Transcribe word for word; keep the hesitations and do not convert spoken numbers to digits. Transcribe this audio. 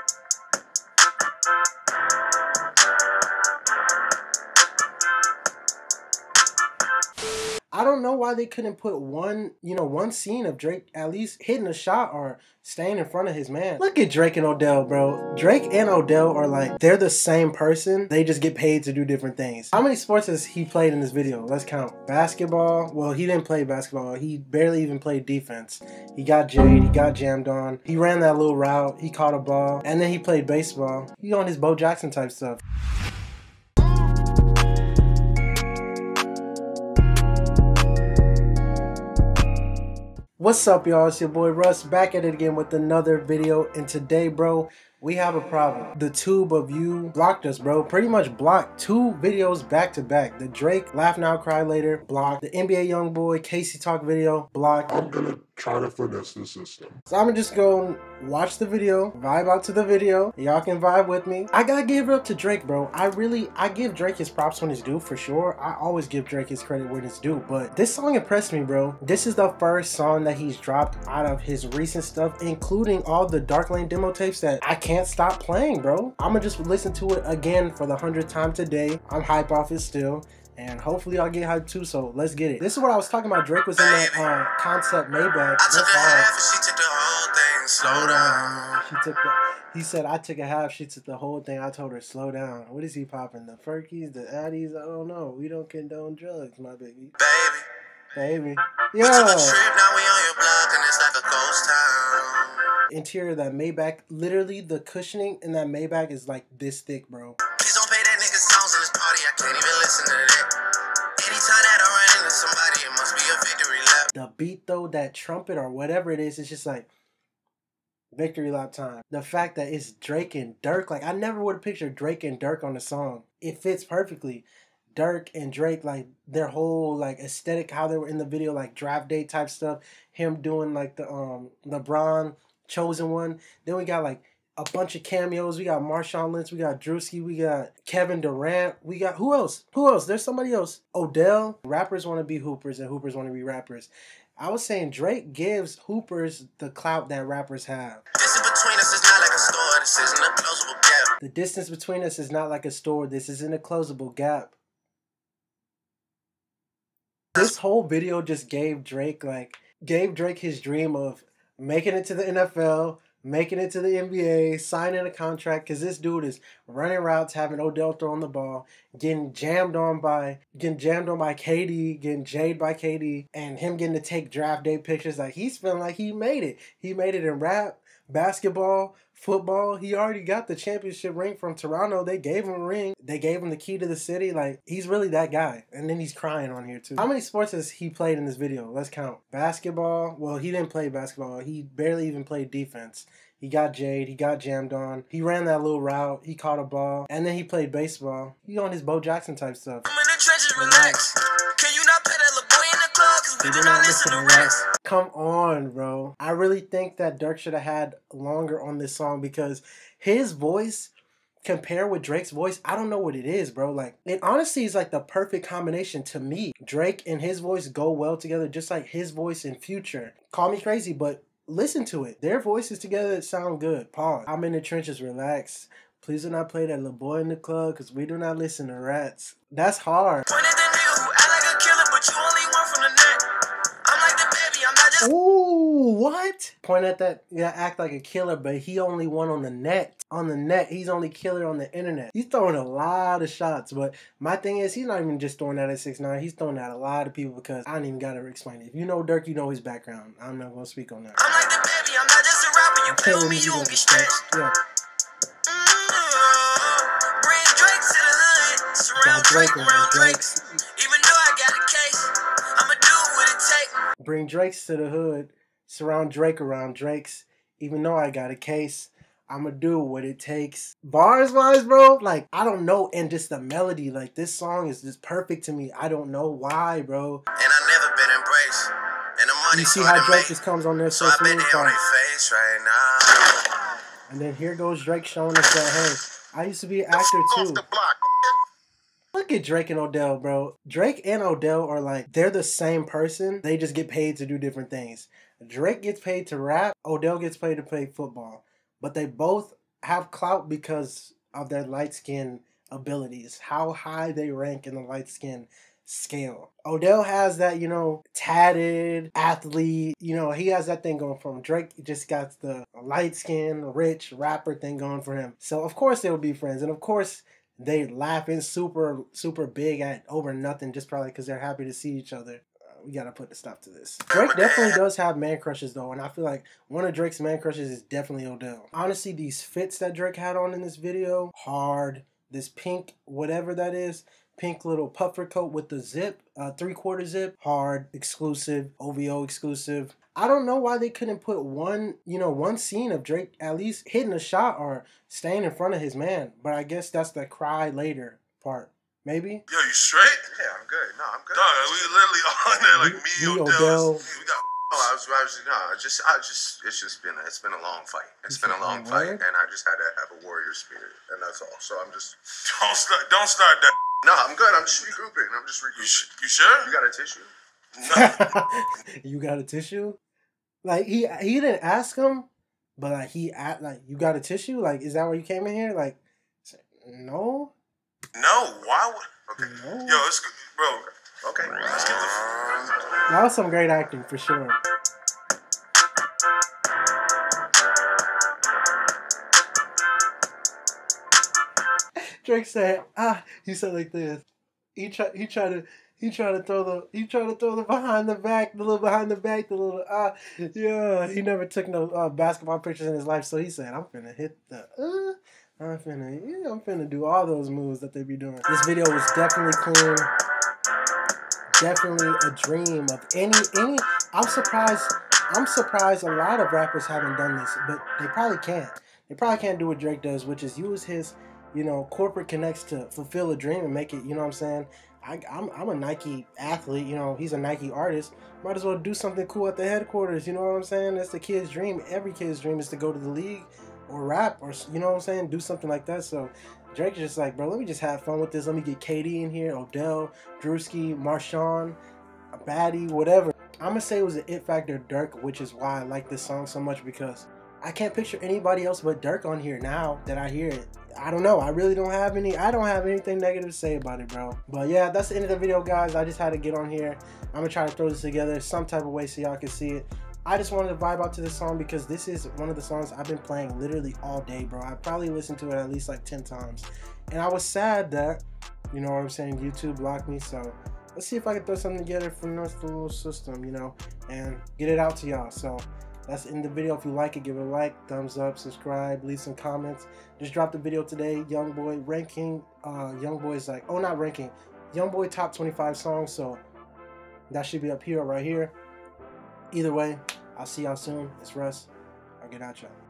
I don't know why they couldn't put one, you know, one scene of Drake at least hitting a shot or staying in front of his man. Look at Drake and Odell, bro. Drake and Odell are like, they're the same person. They just get paid to do different things. How many sports has he played in this video? Let's count. Basketball. Well, he didn't play basketball. He barely even played defense. He got jade. He got jammed on. He ran that little route. He caught a ball. And then he played baseball. He on his Bo Jackson type stuff. What's up, y'all? It's your boy Russ back at it again with another video. And today, bro, we have a problem. The tube of you blocked us, bro. Pretty much blocked two videos back to back. The Drake Laugh Now Cry Later blocked. The N B A Youngboy Casey Talk video blocked. I'm gonna try to finesse the system. So I'm gonna just go watch the video, vibe out to the video. Y'all can vibe with me. I gotta give it up to Drake, bro. I really, I give Drake his props when it's due, for sure. I always give Drake his credit when it's due. But this song impressed me, bro. This is the first song that he's dropped out of his recent stuff, including all the Dark Lane demo tapes that I can't stop playing, bro. I'm gonna just listen to it again for the hundredth time today. I'm hype off it still. And hopefully y'all get hyped too, so let's get it. This is what I was talking about. Drake was in that uh, concept Maybach. I took a half and she took the whole thing. Slow down. She took the, he said, I took a half, she took the whole thing. I told her, slow down. What is he popping? The Furkies, the Addies? I don't know. We don't condone drugs, my baby. Baby. Baby. Yeah. We took a trip, now we on your block and it's like a ghost town. Interior of that Maybach, literally the cushioning in that Maybach is like this thick, bro. Please don't pay that nigga songs in this party. I can't even listen to that. Anytime that I run into somebody, it must be a victory lap. The beat though, that trumpet or whatever it is, it's just like victory lap time. The fact that it's Drake and Durk, like I never would have pictured Drake and Durk on the song. It fits perfectly. Durk and Drake, like their whole like aesthetic, how they were in the video, like draft day type stuff. Him doing like the um LeBron Chosen One. Then we got like a bunch of cameos. We got Marshawn Lynch. We got Drewski. We got Kevin Durant. We got who else? Who else? There's somebody else. Odell. Rappers want to be hoopers and hoopers want to be rappers. I was saying Drake gives hoopers the clout that rappers have. This in between us is not like a store. This isn't a closable gap. The distance between us is not like a store. This isn't a closable gap. This whole video just gave Drake like gave Drake his dream of making it to the N F L, making it to the N B A, signing a contract, because this dude is running routes, having Odell throwing the ball, getting jammed on by getting jammed on by K D, getting jaded by K D, and him getting to take draft day pictures. Like he's feeling like he made it. He made it in rap, basketball, football. He already got the championship ring from Toronto. They gave him a ring. They gave him the key to the city. Like, he's really that guy. And then he's crying on here, too. How many sports has he played in this video? Let's count. Basketball. Well, he didn't play basketball. He barely even played defense. He got jade. He got jammed on. He ran that little route. He caught a ball. And then he played baseball. He on his Bo Jackson type stuff. I'm in the trenches, relax. Can you not pay that little boy in the club? Cause we do not listen to rest. Come on, bro. I really think that Durk should have had longer on this song because his voice, compared with Drake's voice, I don't know what it is, bro. Like, it honestly is like the perfect combination to me. Drake and his voice go well together, just like his voice in Future. Call me crazy, but listen to it. Their voices together sound good. Pause. I'm in the trenches, relax. Please do not play that little boy in the club because we do not listen to rats. That's hard. Point at that nigga who act like a killer, but you only one from the net. I'm like the baby, I'm not just... Ooh, what? Point at that, yeah, act like a killer, but he only one on the net. On the net, he's only killer on the internet. He's throwing a lot of shots, but my thing is, he's not even just throwing that at six nine. He's throwing that at a lot of people because I don't even gotta explain it. If you know Durk, you know his background. I'm not gonna speak on that. I'm like the baby, I'm not just a rapper. You play with me, you won't get stretched. Yeah. Mm-hmm. Bring Drake to the hood. Surround Drake around Drakes. Even though I got a case, I'ma do what it take. Bring Drakes to the hood. Surround Drake around Drakes. Even though I got a case, I'ma do what it takes. Bars wise, bro, like, I don't know. And just the melody, like, this song is just perfect to me. I don't know why, bro. And I never been embraced. And the money you see how Drake just comes on there so, so smooth. I bet they on their face right now. And then here goes Drake showing us that, hey, I used to be an actor too. Look at Drake and Odell, bro. Drake and Odell are like, they're the same person. They just get paid to do different things. Drake gets paid to rap. Odell gets paid to play football. But they both have clout because of their light skin abilities, how high they rank in the light skin scale. Odell has that, you know, tatted athlete, you know, he has that thing going for him. Drake just got the light skin, rich rapper thing going for him. So of course they would be friends, and of course they laughing super, super big at over nothing just probably because they're happy to see each other. Uh, we gotta put the stop to this. Drake definitely does have man crushes though, and I feel like one of Drake's man crushes is definitely Odell. Honestly, these fits that Drake had on in this video, hard. This pink, whatever that is, pink little puffer coat with the zip, uh, three-quarter zip, hard, exclusive, O V O exclusive. I don't know why they couldn't put one, you know, one scene of Drake at least hitting a shot or staying in front of his man. But I guess that's the cry later part. Maybe? Yo, you straight? Yeah, I'm good. No, I'm good. Dog, we literally on there like me, Me, Odell. Odell. We got No, I was, I was, no, I just, I just, it's just been, it's been a long fight. It's been a long fight, and I just had to have a warrior spirit, and that's all. So I'm just, don't start, don't start that. no, I'm good. I'm just regrouping. I'm just You, regrouping. sh- you sure? You got a tissue? No. You got a tissue? Like he he didn't ask him, but like he asked, like, you got a tissue? Like, is that why you came in here? Like, no, No. Why would? Okay. no. Yo, it's good, bro. Okay. Let's get the. That was some great acting for sure. Drake said, ah, he said like this. He tried, he tried to, he tried to throw the, he tried to throw the behind the back, the little behind the back, the little, ah, yeah. He never took no uh, basketball pictures in his life, so he said, I'm finna hit the, uh, I'm finna, yeah, I'm finna do all those moves that they be doing. This video was definitely clean. Definitely a dream of any, any, I'm surprised, I'm surprised a lot of rappers haven't done this, but they probably can't. They probably can't do what Drake does, which is use his, you know, corporate connects to fulfill a dream and make it, you know what I'm saying? I, I'm, I'm a Nike athlete, you know, he's a Nike artist. Might as well do something cool at the headquarters, you know what I'm saying? That's the kid's dream. Every kid's dream is to go to the league or rap or, you know what I'm saying? Do something like that. So Drake is just like, bro, let me just have fun with this. Let me get K D in here, Odell, Drewski, Marshawn, Baddie, whatever. I'm gonna say it was an it factor Durk, which is why I like this song so much, because I can't picture anybody else but Durk on here now that I hear it. I don't know. I really don't have any, I don't have anything negative to say about it, bro. But yeah, that's the end of the video, guys. I just had to get on here. I'm gonna try to throw this together some type of way so y'all can see it. I just wanted to vibe out to this song because this is one of the songs I've been playing literally all day, bro. I probably listened to it at least like ten times. And I was sad that, you know what I'm saying, YouTube blocked me. So let's see if I can throw something together from this little system, you know, and get it out to y'all. So that's in the video. If you like it, give it a like, thumbs up, subscribe, leave some comments. Just dropped a video today, Youngboy ranking, uh, Youngboy's like, oh, not ranking, Youngboy top twenty-five songs. So that should be up here, right here. Either way, I'll see y'all soon. It's Russ. I'll get out y'all.